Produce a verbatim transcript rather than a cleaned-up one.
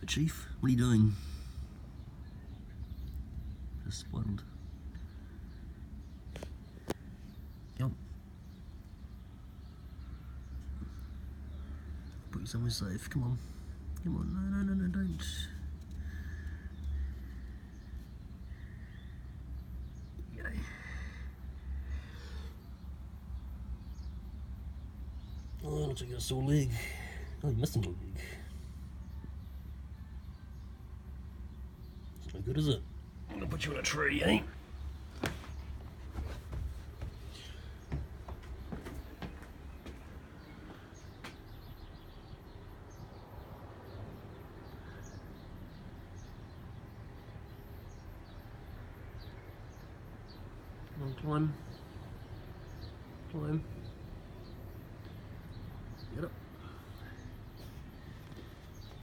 Chief, what are you doing? Just spoiled. Yep. Put you somewhere safe. Come on. Come on. No, no, no, no, don't. Okay. Oh, looks like you got a sore leg. Oh, you're missing a leg. It's no good, is it? I'm gonna put you in a tree, eh? Come on, climb. Climb.